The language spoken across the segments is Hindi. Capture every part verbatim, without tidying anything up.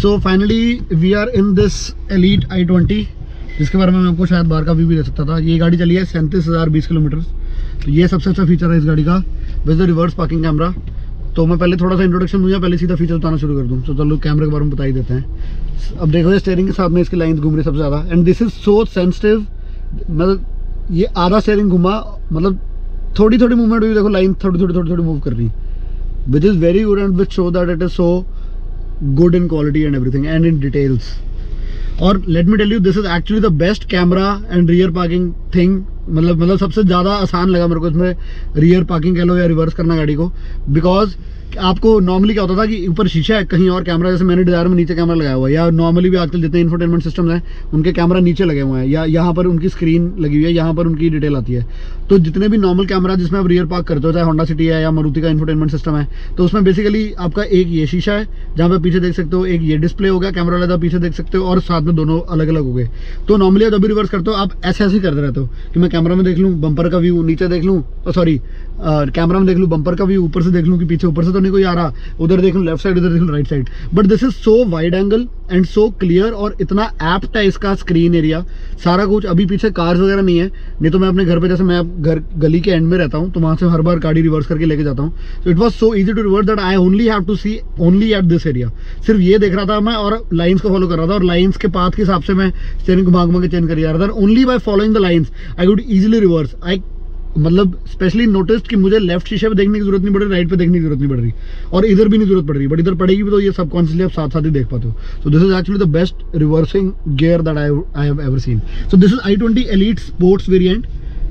So finally we are in this Elite I twenty, जिसके बारे में मैं आपको शायद बाहर का व्यू भी दे सकता था। ये गाड़ी चली है सैंतीस हज़ार बीस किलोमीटर। तो ये सबसे अच्छा फीचर है इस गाड़ी का, with the reverse parking camera. तो मैं पहले थोड़ा सा इंट्रोडक्शन दूंगा, पहले सीधा फीचर बताना शुरू कर दूँ। तो चलो कैमरे के बारे में बता ही देते हैं। अब देखो, स्टीयरिंग के साथ में इसकी लाइन्स घूम रही सबसे ज़्यादा, and this is so sensitive. मतलब ये आधा स्टीयरिंग घुमा, मतलब थोड़ी थोड़ी मूवमेंट हुई, देखो लाइन थोड़ी थोड़ी थोड़ी थोड़ी मूव कर रही, which is very good and which show that it is so good in quality and everything and in details. और let me tell you, this is actually the best camera and rear parking thing. मतलब मतलब सबसे ज़्यादा आसान लगा मेरे को इसमें रियर पार्किंग कह लो या रिवर्स करना गाड़ी को, बिकॉज आपको नॉर्मली क्या होता था कि ऊपर शीशा है, कहीं और कैमरा, जैसे मैंने डिजायर में नीचे कैमरा लगाया हुआ है, या नॉर्मली भी आजकल जितने इंफोटेनमेंट सिस्टम्स हैं उनके कैमरा नीचे लगे हुए हैं, या यहाँ पर उनकी स्क्रीन लगी हुई है, यहाँ पर उनकी डिटेल आती है। तो जितने भी नॉर्मल कैमरा जिसमें आप रियर पार्क करते हो, चाहे होंडा सिटी है या मारुति का इंफोटेनमेंट सिस्टम है, तो उसमें बेसिकली आपका एक ये शीशा है जहाँ पे पीछे देख सकते हो, एक ये डिस्प्ले हो गया कैमरा वाला पीछे देख सकते हो, और साथ में दोनों अलग अलग हो गए। तो नॉर्मली जब भी रिवर्स करते हो आप ऐसे ऐसे करते रहते हो कि मैं कैमरा में देख लूँ बम्पर का व्यू, नीचे देख लूँ, सॉरी कैमरा में देख लूँ बम्पर का व्यू, ऊपर से देख लूँ कि पीछे ऊपर से तो नहीं कोई आ रहा, उधर देख लूँ लेफ्ट साइड, उधर देख लूँ right side. But this is so wide angle and so clear, और इतना एप्ट है इसका स्क्रीन एरिया, सारा कुछ। अभी पीछे कार्स वगैरह नहीं है, नहीं तो मैं अपने घर पे, जैसे मैं घर गली के एंड में रहता हूँ, तो वहाँ से हर बार गाड़ी रिवर्स करके लेके जाता हूँ। तो it was so easy to reverse that I only have to see only at this area. सिर्फ ये देख रहा था मैं और लाइन्स को फॉलो कर रहा था, और लाइन्स के पाथ के हिसाब से मैं स्टीयरिंग घुमा घुमा के चेंज कर जा रहा था। Only by following the lines I would easily reverse. I मतलब स्पेशली नोटिस कि मुझे लेफ्ट शीशे पे देखने की जरूरत नहीं पड़ रही, राइट पे देखने की जरूरत नहीं पड़ रही, और इधर भी नहीं जरूरत पड़ रही, बट इधर पड़ेगी भी तो ये सबकॉन्शियसली आप साथ साथ ही देख पाते हो। So this is actually the best reversing gear that I I have ever seen. So this is i twenty Elite sports variant.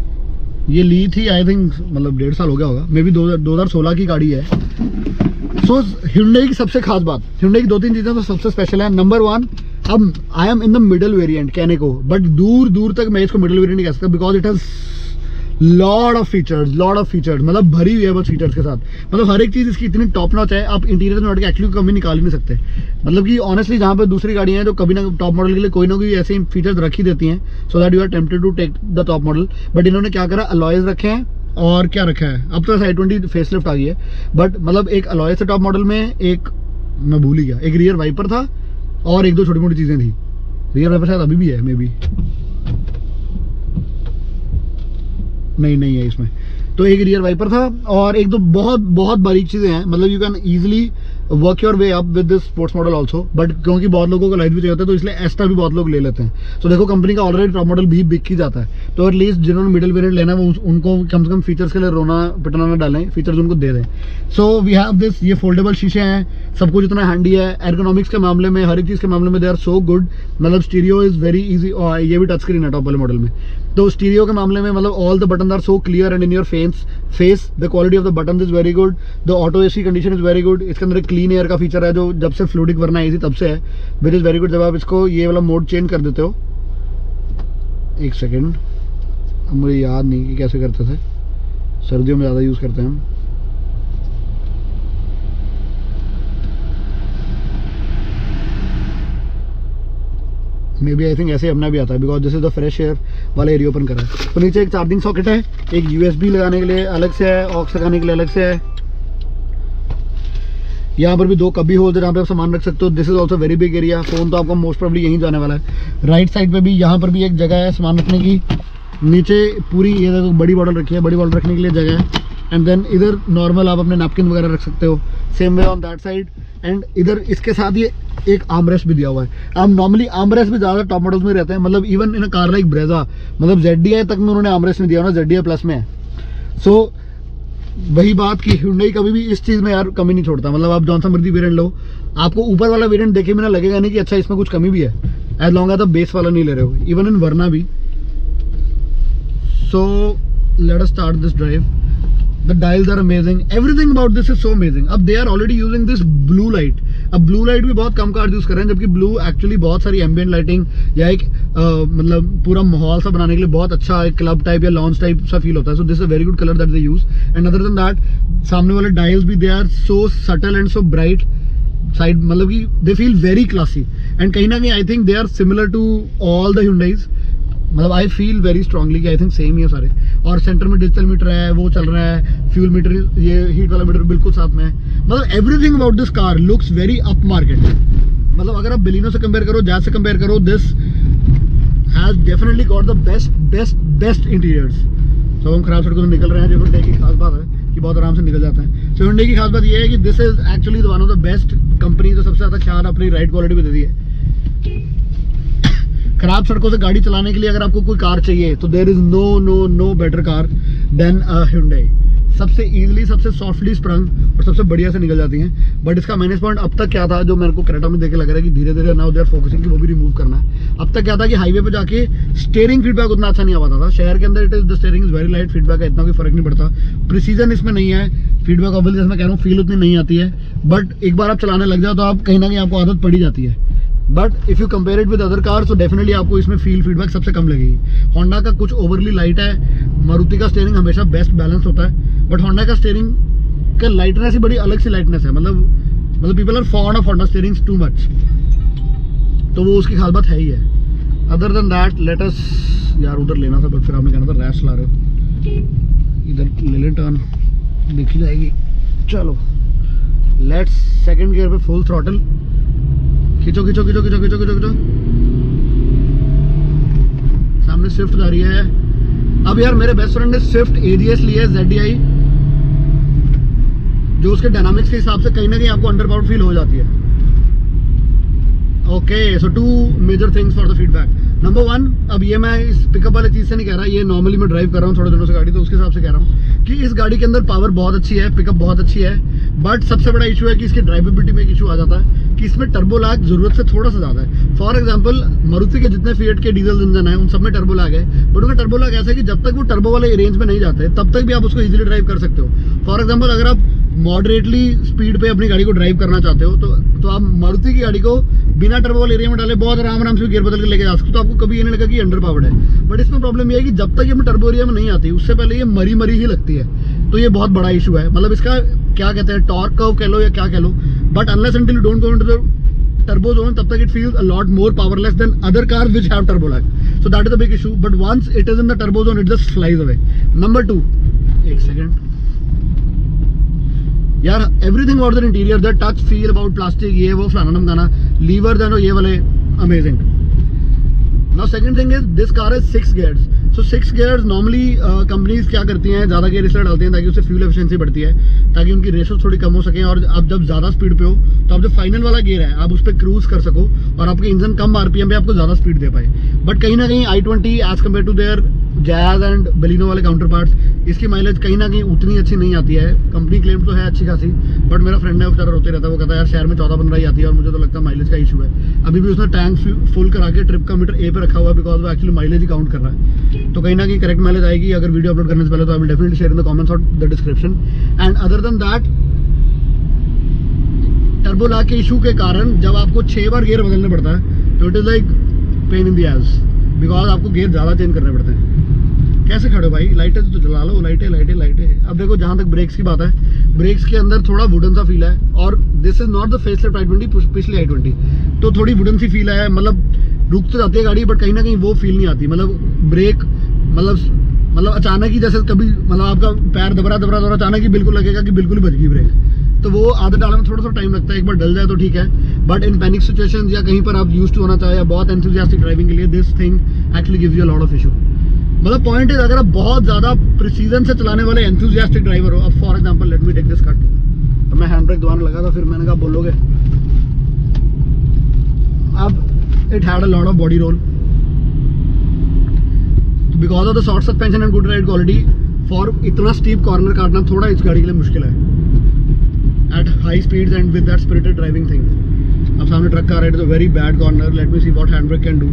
ये ली थी आई थिंक, मतलब डेढ़ साल हो गया होगा, मे बी दो हजार सोलह की गाड़ी है। सो Hyundai की सबसे खास बात, Hyundai की दो तीन चीजें तो सबसे स्पेशल है। नंबर वन, अब I am in the middle variant कहने को, बट दूर दूर तक मैं इसको मिडल वेरिएंट नहीं कह सकता, because it has lot of features, lot of features, मतलब भरी हुई है बस फीचर्स के साथ। मतलब हर एक चीज़ इसकी इतनी टॉप नॉच है, आप इंटीरियर में एक्चुअली कमी निकाल ही नहीं सकते। मतलब कि ऑनेस्टली जहाँ पे दूसरी गाड़ियाँ हैं जो कभी ना टॉप मॉडल के लिए कोई ना कोई ऐसे फीचर्स रख ही देती हैं, so that you are tempted to take the top model. But इन्होंने क्या करा, अलॉयज रखे हैं, और क्या रखा है, अब तो आई ट्वेंटी फेसलिफ्ट आ गई है, बट मतलब एक अलॉय से टॉप मॉडल में एक, मैं भूल ही गया, एक रियर वाइपर था और एक दो छोटी मोटी चीज़ें थी। रियर वाइपर शायद अभी भी है, मे बी नहीं नहीं है इसमें। तो एक रियर वाइपर था और एक दो बहुत बहुत बारीक चीज़ें हैं। मतलब you can easily work your way up with this sports model also, but क्योंकि बहुत लोगों को लाइट भी चाहिए होता है तो इसलिए एक्स्ट्रा भी बहुत लोग ले लेते हैं। तो देखो कंपनी का ऑलरेडी टॉप मॉडल भी बिक ही जाता है, तो एटलीस्ट जिन्होंने मिडिल वेरिएंट लेना है वो उनको कम से कम फीचर्स के लिए रोना पिटना ना डालें, फीचर्स उनको दे दें। सो वी हैव दिस, ये फोल्डेबल शीशे हैं, सब कुछ इतना हैंडी है। एर्गोनॉमिक्स के मामले में, हर एक चीज़ के मामले में दे आर सो गुड। मतलब स्टीरियो इज़ वेरी ईजी, ये भी टच स्क्रीन है टॉप वाले मॉडल में। तो स्टीरियो के मामले में मतलब all the button are so clear and in your face face the quality of the button is very good. The auto AC condition is very good. इसके अंदर एक क्लीन एयर का फीचर है जो जब से फ्लूइडिक वरना एसी तब से है, विच इज वेरी गुड। जब आप इसको ये वाला मोड चेंज कर देते हो, एक सेकेंड, अब मुझे याद नहीं कि कैसे करते थे, सर्दियों में ज़्यादा यूज़ करते हैं हम। मे बी आई थिंक ऐसे अपना भी आता है, because this is the fresh air वाला एरिया ओपन करा है। तो नीचे एक चार्जिंग सॉकेट है, एक यूएसबी लगाने के लिए अलग से है, ऑक्स लगाने के लिए अलग से है। यहाँ पर भी दो कभी होल्डर है जहाँ पे आप सामान रख सकते हो। This is also very big area. Phone तो आपका मोस्ट प्रोबेबली यहीं जाने वाला है। राइट साइड पे भी यहाँ पर भी एक जगह है सामान रखने की। नीचे पूरी ये देखो बड़ी बॉटल रखी है, बड़ी बॉटल रखने के लिए जगह है। एंड देन इधर नॉर्मल आप अपने नैपकिन वगैरह रख सकते हो, same way on that side. And इधर इसके साथ ये एक आर्मरेस्ट भी दिया हुआ है। अब नॉर्मली आर्मरेस्ट भी ज़्यादा टॉप मॉडल्स में रहते हैं, मतलब even in a car like Brezza, मतलब जेड डी आई तक में उन्होंने आर्मरेस्ट नहीं दिया ना, जेड डी आई प्लस में है। सो so, वही बात कि Hyundai कभी भी इस चीज़ में यार कमी नहीं छोड़ता। मतलब आप जौन सा मर्जी वेरिएंट लो, आपको ऊपर वाला वेरिएंट देखे बिना लगेगा नहीं कि अच्छा इसमें कुछ कमी भी है, एज लॉन्ग एज आप बेस वाला नहीं ले रहे हो, इवन इन वरना भी। So let us start this drive. The dials are amazing. Everything about this is so amazing. अब they are already using this blue light. अब blue light भी बहुत कम कार यूज कर रहे हैं, जबकि blue एक्चुअली बहुत सारी एम्बियंट लाइटिंग या एक uh, मतलब पूरा माहौल सा बनाने के लिए बहुत अच्छा एक क्लब टाइप या लॉन्च टाइप सा फील होता है। So this is a very good colour that they use. And other than that सामने वाले डायल्स भी they are so subtle and so bright side, मतलब कि they feel very classy. And कहीं ना कहीं I think they are similar to all the Hyundais। मतलब आई फील वेरी स्ट्रांगली कि आई थिंक सेम ही है सारे। और सेंटर में डिजिटल मीटर है, वो चल रहा है, फ्यूल मीटर, ये हीट वाला मीटर बिल्कुल साथ में है। मतलब everything about this car looks very up market. मतलब अगर आप बेलिनो से कंपेयर करो, जैज से कंपेयर करो, this has definitely got the best best best interiors. तो हम खराब सड़कों से निकल रहे हैं, जो Hyundai की खास बात है कि बहुत आराम से निकल जाते हैं। सो Hyundai की खास बात ये है कि this is actually one of the best company जो सबसे ज़्यादा ख्याल अपनी राइड क्वालिटी पे देती है। खराब सड़कों से गाड़ी चलाने के लिए अगर आपको कोई कार चाहिए तो there is no no no better car than Hyundai। सबसे इजीली, सबसे सॉफ्टली स्प्रंग और सबसे बढ़िया से निकल जाती हैं। बट इसका माइनस पॉइंट अब तक क्या था, जो मेरे को क्रेटा में देख के लग रहा है कि धीरे धीरे नाउ दे आर फोकसिंग कि वो भी रिमूव करना है। अब तक क्या था कि हाईवे पे जाके स्टीयरिंग फीडबैक उतना अच्छा नहीं आ पाता था। शहर के अंदर it is the steering is very light, feedback का इतना कोई फर्क नहीं पड़ता। प्रिसीजन इसमें नहीं है, फीडबैक ऑब्वियसली जैसे मैं कह रहा हूँ फील उतनी नहीं आती है। बट एक बार आप चलाने लग जाओ तो आप कहीं ना कहीं आपको आदत पड़ी जाती है। But if you compare it with other car तो डेफिनेटली आपको इसमें फील फीडबैक सबसे कम लगेगी। होंडा का कुछ ओवरली लाइट है, मारुति का स्टीयरिंग हमेशा बेस्ट बैलेंस होता है। बट होंडा का स्टीयरिंग का लाइटनेस ही बड़ी अलग सी लाइटनेस है। मतलब मतलब people are fond of Honda steerings too much, तो वो उसकी खास बात है ही है। Other than that let us, यार उधर लेना था बट फिर आपने कहना था रैश ला रहे हो, इधर ले लें टर्न, देखी जाएगी। चलो लेट्स सेकंड गियर पे फुल थ्रॉटल, खींचो खींचो खींचो खींचो खींचो खींचो खींचो। सामने स्विफ्ट जा रही है। अब यार मेरे बेस्ट फ्रेंड ने स्विफ्ट एजीएस लिया है, जेड डी आई, जो उसके डायनामिक्स के हिसाब से कहीं ना कहीं आपको अंडर पावर फील हो जाती है। Okay, so two major things for the feedback. Number one, अब ये मैं इस पिकअप वाले चीज़ से नहीं कह रहा, ये नॉर्मली मैं ड्राइव कर रहा हूँ थोड़े दिनों से गाड़ी, तो उसके हिसाब से कह रहा हूँ कि इस गाड़ी के अंदर पावर बहुत अच्छी है, पिकअप बहुत अच्छी है। बट सबसे बड़ा इशू है कि इसकी ड्राइवेबिलिटी में एक इशू आ जाता है कि इसमें टर्बो लैग जरूरत से थोड़ा सा ज़्यादा है। फॉर एग्जाम्पल मारुति के जितने फिएट के डीजल इंजन है उन सब में टर्बो लैग है, बट उनका टर्बो लैग ऐसा है कि जब तक वो टर्बो वाले रेंज में नहीं जाते तब तक भी आप उसको इजीली ड्राइव कर सकते हो। फॉर एग्जाम्पल अगर आप मॉडरेटली स्पीड पे अपनी गाड़ी को ड्राइव करना चाहते हो तो तो आप मारुति की गाड़ी को बिना टर्बो वाले एरिया में डाले बहुत आराम आराम से गियर बदल के लेके जा सकते हो, तो आपको कभी ये नहीं लगा कि अंडर पावर्ड है। बट इसमें प्रॉब्लम ये है कि जब तक ये में टर्बो एरिया में नहीं आती उससे पहले ये मरी मरी ही लगती है, तो ये बहुत बड़ा इशू है। मतलब इसका क्या कहते हैं, टॉर्क कर्व कह लो या क्या कह लो, but unless until you don't go into the turbo zone तब तक it feels a lot more powerless than other cars which have turbo lag, so that is the big issue. But once it is in the turbo zone it just flies away. Number two, एक second यार, everything about the interior, the touch feel about plastic, ये वो फलाना नमकाना, levers हैं ये वाले amazing. Now second thing is this car is six gears. So six gears normally companies uh, क्या करती हैं, ज़्यादा गेयर इसलिए डालती हैं ताकि उससे फ्यूल एफिशिएंसी बढ़ती है, ताकि उनकी रेशो थोड़ी कम हो सके। और आप जब ज़्यादा स्पीड पे हो तो आप जो फाइनल वाला गेयर है आप उस पर क्रूज कर सको और आपके इंजन कम आरपीएम पे आपको ज़्यादा स्पीड दे पाए। बट कहीं ना कहीं I twenty as compare to their Jazz and Baleno वाले काउंटर पार्ट्स, इसकी माइलेज कहीं ना कहीं उतनी अच्छी नहीं आती है। कंपनी क्लेम तो है अच्छी खासी, बट मेरा फ्रेंड है वो बेचारा रोते रहता है, वो कहता है यार शहर में चौदह पंद्रह ही आती है और मुझे तो लगता है माइलेज का इशू है। अभी भी उसने टैंक फुल करा के ट्रिप का मीटर ए पे रखा हुआ है बिकॉज वो एक्चुअली माइलेज ही काउंट कर रहा है। तो कहीं ना कहीं करेक्ट माइलेज आएगी अगर वीडियो अपलोड करने से पहले, तो I will definitely share in the comments और the description. And other than that, turbo lag के इशू के कारण जब आपको छह बार गियर बदलने पड़ता है तो it is like pain in the ass, because आपको गियर ज़्यादा चेंज करने पड़ते हैं। कैसे खड़े हो भाई, लाइटें तो जला लो, लाइटें लाइटें लाइटें। अब देखो जहाँ तक ब्रेक्स की बात है, ब्रेक्स के अंदर थोड़ा वुडन सा फील है, और this is not the facelift I twenty, पिछली आई ट्वेंटी तो थोड़ी वुडन सी फील है। मतलब रुक तो जाती है गाड़ी बट कहीं ना कहीं वो फील नहीं आती। मतलब ब्रेक मतलब मतलब अचानक ही जैसे कभी मतलब आपका पैर दबरा दबरा दबरा अचानक ही बिल्कुल लगेगा कि बिल्कुल ही बच गई ब्रेक, तो वो आदत डालने में थोड़ा सा टाइम लगता है। एक बार डल जाए तो ठीक है, बट इन पैनिक सिचुएशन या कहीं पर आप यूज टू होना चाहे या बहुत एंथुसियास्टिक ड्राइविंग के लिए this thing actually gives you a lot of issue. मतलब पॉइंट इज अगर आप बहुत ज़्यादा प्रिसीजन से चलाने वाले एंथुसियास्टिक ड्राइवर हो, अब for example let me take this cut, अब मैं हैंड ब्रेक दबाने लगा था, फिर मैंने कहा बोलोगे, अब it had a lot of body roll because of the short suspension and good ride quality. For इतना स्टीप कॉर्नर काटना थोड़ा इस गाड़ी के लिए मुश्किल है at high speeds and with that spirited driving thing. अब सामने ट्रक का ride is a very bad corner, let me see what hand brake can do.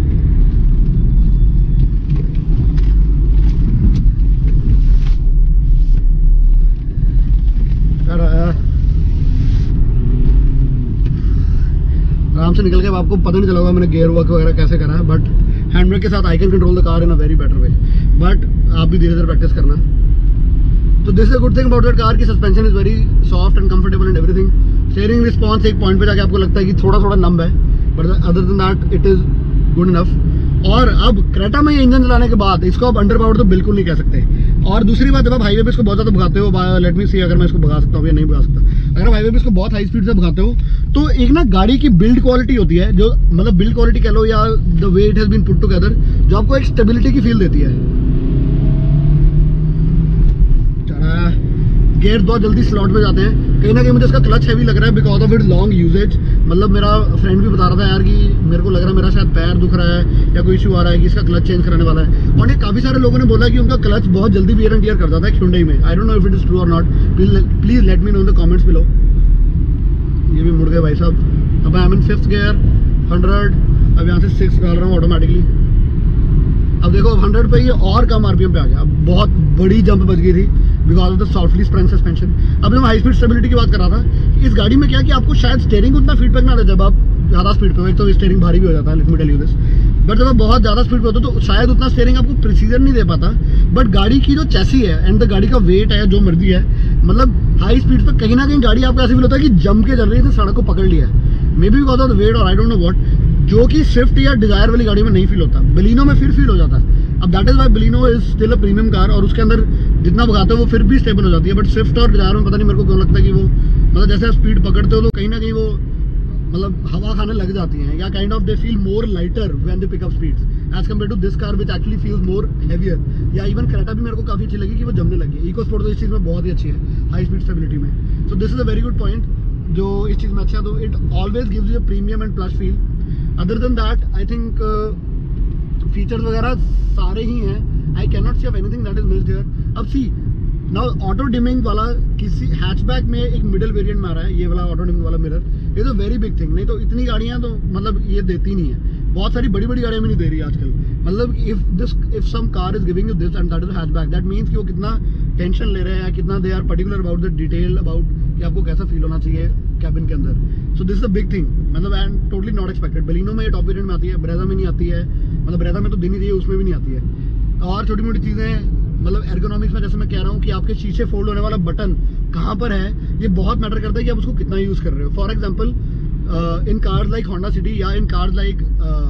आराम से निकल के, आपको पता नहीं चला होगा मैंने गियर वर्क वगैरह कैसे करा है, बट हैंड ब्रेक के साथ I can control the car in a very better way. But आप भी धीरे धीरे प्रैक्टिस करना। तो this is a good thing about that car की suspension is very soft and comfortable and everything. Steering response एक पॉइंट पे जाके आपको लगता है कि थोड़ा थोड़ा नंब है, but other than that it is good enough. और अब क्रेटा में ये इंजन चलाने के बाद इसको आप अंडर पावर्ड तो बिल्कुल नहीं कह सकते। और दूसरी बात, जब आप हाईवे पे इसको बहुत ज़्यादा भगाते हो, लेट मी सी अगर मैं इसको भगा सकता हूँ या नहीं भगा सकता, अगर हाईवे पे इसको बहुत हाई स्पीड से भगाते हो तो एक ना गाड़ी की बिल्ड क्वालिटी होती है, जो मतलब बिल्ड क्वालिटी कह लो या the way it has been put together, जो आपको एक स्टेबिलिटी की फील देती है। चढ़ा गेयर बहुत जल्दी स्लॉट में जाते हैं। कहीं ना कहीं मुझे इसका क्लच हैवी लग रहा है because of it long usages. मतलब मेरा फ्रेंड भी बता रहा था यार कि मेरे को लग रहा है मेरा शायद पैर दुख रहा है या कोई इशू आ रहा है कि इसका क्लच चेंज कराने वाला है। और ये काफ़ी सारे लोगों ने बोला कि उनका क्लच बहुत जल्दी वियर एंड टियर कर जाता है Hyundai में। I don't know if it is true और not, please let me know in the comments below. ये भी मुड़ गए भाई साहब। अब I am in fifth gear hundred, अब यहाँ से सिक्स डाल रहा हूँ ऑटोमेटिकली। अब देखो अब हंड्रेड पे ये और कम आरपीएम पे आ गया। अब बहुत बड़ी जंप बच गई थी because of the softly spring suspension. अब जब हाई स्पीड स्टेबिलिटी की बात कर रहा था, इस गाड़ी में क्या कि आपको शायद स्टीयरिंग उतना फीडबैक ना दे जब आप ज़्यादा स्पीड पे हो। एक तो स्टीयरिंग भारी भी हो जाता है, let me tell you this. But जब आप बहुत ज़्यादा स्पीड पे होते हो तो शायद उतना स्टीयरिंग आपको प्रिसीजन नहीं दे पाता। बट गाड़ी की जो चैसी है एंड द गाड़ी का वेट है, जो मर्जी है, मतलब हाई स्पीड पे कहीं ना कहीं गाड़ी आपको ऐसे फील होता है कि जम के चल रही है, सड़क को पकड़ लिया है। May B because of the weight और आई डोंट नो व्हाट, जो कि स्विफ्ट या डिजायर वाली गाड़ी में नहीं फील होता। बलिनो में फिर फील हो जाता है। अब that is why Baleno is still a premium car, और उसके अंदर जितना भगाते हो वो फिर भी स्टेबल हो जाती है। बट स्विफ्ट और डिजायर में पता नहीं मेरे को क्यों लगता है कि वो मतलब जैसे आप स्पीड पकड़ते हो तो कहीं ना कहीं वो मतलब हवा खाने लग जाती हैं, या kind of they feel more lighter when they pick up speeds as compare to this car which actually feels more heavier. या इवन क्रेटा भी मेरे को काफ़ी अच्छी लगी कि वो जमने लगी। इको स्पोर्ट तो इस चीज़ में बहुत ही अच्छी है हाई स्पीड स्टेबिलिटी में। So this is a very good point जो इस चीज़ में अच्छा है। तो it always gives you a premium and plus feel. Other than that I think features वगैरह सारे ही हैं। I can not see of anything that is missed here. अब सी नाउ ऑटो डिमिंग वाला किसी हैचबैक में एक मिडिल वेरिएंट में आ रहा है, ये वाला ऑटो डिमिंग वाला mirror is a very big thing. नहीं तो इतनी गाड़ियां तो मतलब ये देती नहीं है, बहुत सारी बड़ी बड़ी गाड़ियां भी नहीं दे रही आजकल। मतलब if this if some car is giving you this and that is hatchback, that means कि वो कितना टेंशन ले रहे हैं, कितना they are particular about the detail about कि आपको कैसा फील होना चाहिए कैबिन के अंदर। So this is a big thing, मतलब and totally not expected. Baleno में ये टॉप वेरिएंट में आती है, ब्रेजा में नहीं आती है। मतलब ब्रेजा में तो दिन ही चाहिए, उसमें भी नहीं आती है। और छोटी मोटी चीज़ें मतलब एर्गोनॉमिक्स में जैसे मैं कह रहा हूँ कि आपके शीशे फोल्ड होने वाला बटन कहाँ पर है, ये बहुत मैटर करता है कि आप उसको कितना यूज़ कर रहे हो। For example in cars like Honda City या इन कार्स लाइक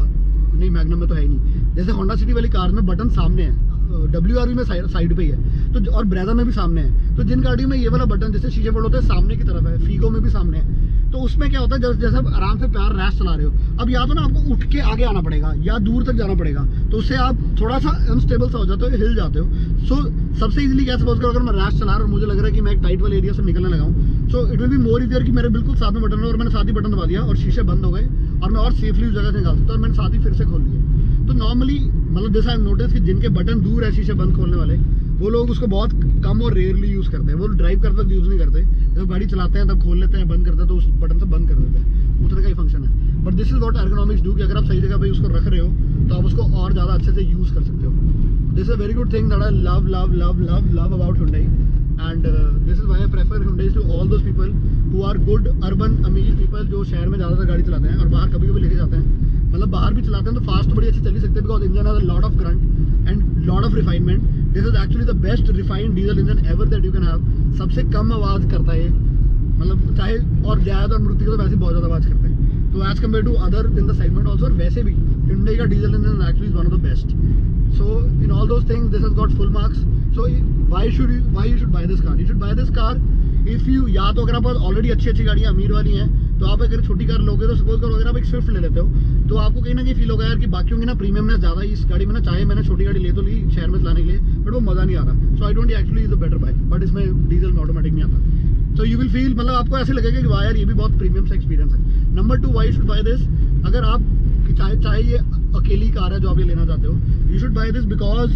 नहीं मैग्नम में तो है ही नहीं, जैसे होंडा सिटी वाली कार में बटन सामने है, डब्ल्यू आर वी में साइड पे ही है, तो और ब्रेजा में भी सामने है। तो जिन गाड़ियों में ये वाला बटन जैसे शीशे फोल्ड होते हैं सामने की तरफ है, फीगो में भी सामने है, तो उसमें क्या होता है जैसे जैसे आप आराम से प्यार रैश चला रहे हो, अब या तो ना आपको उठ के आगे आना पड़ेगा या दूर तक जाना पड़ेगा, तो उससे आप थोड़ा सा अनस्टेबल सा हो जाते हो, हिल जाते हो। सो so, सबसे इजीली क्या सपोज करो अगर मैं रैश चला रहा हूँ और मुझे लग रहा है कि मैं एक टाइट वाले एरिया से निकलने लगा हूँ, so it will be more easier कि मेरे बिल्कुल साथ में बटन है और मैंने साथ ही बटन दबा दिया और शीशे बंद हो गए और मैं और सेफली उस जगह से निकाल सकता और मैंने साथ ही फिर से खोल लिया। तो नॉर्मली मतलब जैसा आई नोटिस कि जिनके बटन दूर है शीशे बंद खोलने वाले, वो लोग उसको बहुत कम और रेयरली यूज़ करते हैं। वो ड्राइव करते वक्त यूज़ नहीं करते, जब गाड़ी चलाते हैं तब खोल लेते हैं, बंद करते हैं तो उस बटन से बंद कर देते हैं, उतना का ही फंक्शन है। But this is what ergonomics do कि अगर आप सही जगह पे उसको रख रहे हो तो आप उसको और ज़्यादा अच्छे से यूज़ कर सकते हो। This is a very good thing that I love love love love love about Hyundai, and this is why I prefer Hyundai to all those people who are good urban अमीर पीपल, जो शहर में ज़्यादातर गाड़ी चलाते हैं और बाहर कभी कभी लेके जाते हैं। मतलब बाहर भी चलाते हैं तो फास्ट तो बड़ी अच्छी चली सकते हैं because engine has a lot of current and lot of refinement. This is actually the best refined diesel engine ever that you can have. सबसे कम आवाज़ करता है, मतलब चाहे और जायद और मृत्यु तो वैसे बहुत ज़्यादा आवाज़ करते हैं, तो as compare to other in the segment also. वैसे भी Hyundai का diesel engine actually one of the best. So in all those things this has got full marks. So why should you why you should buy this car? You should buy this car if you, या तो अगर आप ऑलरेडी अच्छी अच्छी गाड़ियाँ अमीर वाली हैं तो आप अगर छोटी कार लोगे तो सपोज करो अगर आप एक स्विफ्ट ले लेते हो तो आपको कहीं ना कहीं फील होगा यार कि बाकियों की ना प्रीमियमनेस ज़्यादा इस गाड़ी में ना, चाहे मैंने छोटी गाड़ी ले तो ली शहर में चलाने के लिए बट वो मज़ा नहीं आ रहा। So I don't actually is a better bike, but इसमें डीजल में ऑटोमेटिक नहीं आता। सो यू विल फील मतलब आपको ऐसे लगेगा कि वाह यार ये भी बहुत प्रीमियम सा एक्सपीरियंस है। Number two, why should buy this? अगर आप चाहे चाहे ये अकेली कार है जो आप ये लेना चाहते हो, you should buy this because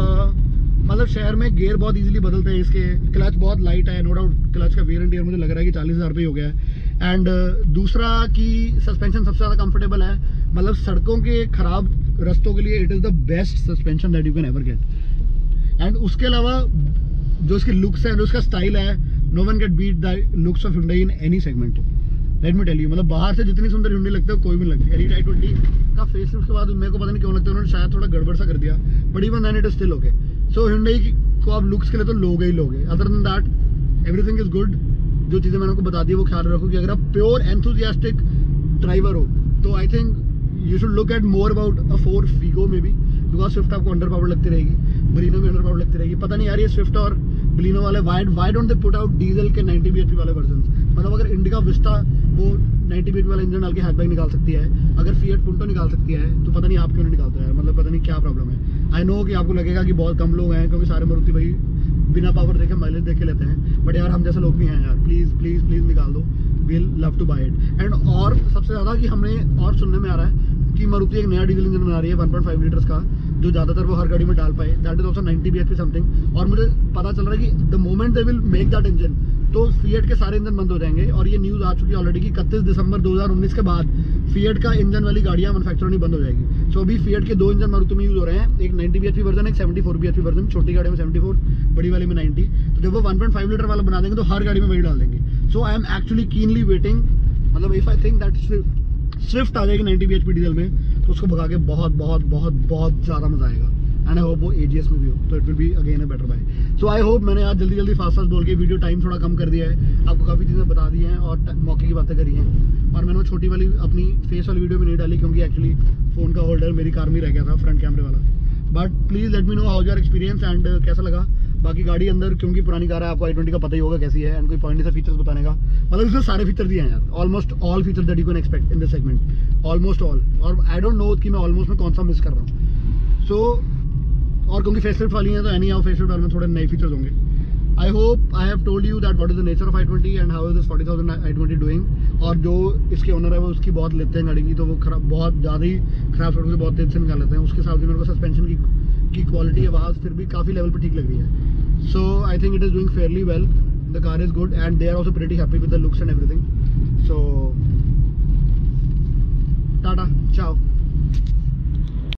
मतलब शहर में गियर बहुत इजीली बदलते हैं, इसके क्लच बहुत लाइट है, नो डाउट क्लच का वेयर एंड टियर मुझे लग रहा है कि चालीस हज़ार रुपये हो गया है। एंड uh, दूसरा कि सस्पेंशन सबसे ज़्यादा कंफर्टेबल है, मतलब सड़कों के ख़राब रास्तों के लिए it is the best suspension that you can ever get. And उसके अलावा जो इसके लुक्स हैं, जो उसका स्टाइल है, no one get beat the looks of Hyundai in any segment. Let me tell you, मतलब बाहर से जितनी सुंदर Hyundai लगते हो कोई भी लगती है। एलीट आई ट्वेंटी का फेस लिफ्ट के बाद मेरे को पता नहीं क्यों लगता है उन्होंने शायद थोड़ा गड़बड़ सा कर दिया, but even then it is still okay. So Hyundai को आप लुक्स के लिए तो लोगे ही लोगे। Other than that everything is good. जो चीज़ें मैंने आपको बता दी वो ख्याल रखो कि अगर आप प्योर एंथुजियास्टिक ड्राइवर हो तो I think you should look at more about a Ford Figo may be, because Swift आपको अंडर पावर लगती रहेगी, बलिनो भी अंडर पावर लगती रहेगी। पता नहीं यार ये स्विफ्ट और बलिनो वाले why why don't they put out diesel के नाइंटी बी एच पी वाले वर्जन। मतलब अगर इंडिका विस्टा वो नाइंटी बी एच पी वाला इंजन डाल के हैचबैक निकाल सकती है, अगर फिएट पुंटो निकाल सकती है, तो पता नहीं आप क्यों नहीं निकालते हैं। मतलब पता नहीं क्या प्रॉब्लम है। आई नो कि आपको लगेगा कि बहुत कम लोग हैं, क्योंकि सारे मारुति भाई बिना पावर देखे माइलेज देखे लेते हैं, बट यार हम जैसे लोग भी हैं यार, प्लीज़ प्लीज़ प्लीज़ निकाल दो, we'll love to buy it. And और सबसे ज़्यादा कि हमने और सुनने में आ रहा है कि मारुति एक नया डीजल इंजन बना रही है वन पॉइंट फाइव लीटर्स का, जो ज़्यादातर वो हर गाड़ी में डाल पाए, that is also ninety B H P something. और मुझे पता चल रहा है कि the moment they will make that engine, तो फिएट के सारे इंजन बंद हो जाएंगे। और ये न्यूज़ आ चुकी है ऑलरेडी कि इकतीस दिसंबर दो हज़ार उन्नीस के बाद फिएट का इंजन वाली गाड़ियाँ मैन्युफैक्चरिंग बंद हो जाएगी। सो अभी फिएट के दो इंजन मारुति में यूज़ हो रहे हैं, एक ninety B H P version, एक seventy four B H P version. छोटी गाड़ी में सेवेंटी फोर, बड़ी वाली में नाइंटी। तो जब वो वन पॉइंट फाइव लीटर वाला बना देंगे तो हर गाड़ी में वही डाल देंगे। So I am actually keenly waiting, मतलब if I think that Swift आ जाएगी ninety B H P diesel में, तो उसको भगा के बहुत बहुत बहुत बहुत ज़्यादा मजा आएगा। एंड आई होप वो एजीएस में भी हो, तो it will be again a better buy. So I hope मैंने आज जल्दी जल्दी फास्ट फास्ट बोल के वीडियो टाइम थोड़ा कम कर दिया है, आपको काफ़ी चीज़ें बता दी हैं और मौके की बातें करी हैं। और मैंने वो छोटी वाली अपनी फेस वाली वीडियो भी नहीं डाली, क्योंकि एक्चुअली फ़ोन का होल्डर मेरी कार में रह गया था, फ्रंट कैमरे वाला। But please let me know how your experience and कैसा लगा। बाकी गाड़ी अंदर क्योंकि पुरानी कार है, आपको आई ट्वेंटी का पता ही होगा कैसी है, एंड कोई पॉइंट नहीं था फीचर्स बताने का। मतलब इसमें सारे फीचर दिए हैं यार, almost all feature that you can expect in this segment, almost all. और आई डोंट नो कि मैं ऑलमोस्ट में कौन सा मिस कर रहा हूँ। सो और क्योंकि फेसलिफ्ट वाली हैं तो एनी हाउ फेसलिफ्ट वाले में थोड़े नए फीचर्स होंगे। I hope I have told you that what is the nature of I twenty and how is this forty thousand I twenty doing. और जो इसके ओनर है वो उसकी बहुत लेते हैं गाड़ी की, तो वो खराब बहुत ज़्यादा ही खराब सड़कों से बहुत तेज से निकाल लेते हैं। उसके साथ ही मेरे को सस्पेंशन की की क्वालिटी आवाज़ फिर भी काफ़ी लेवल पर ठीक लग रही है। So I think it is doing fairly well, the car is good and they are also pretty happy with the looks and everything. So tata, चाओ।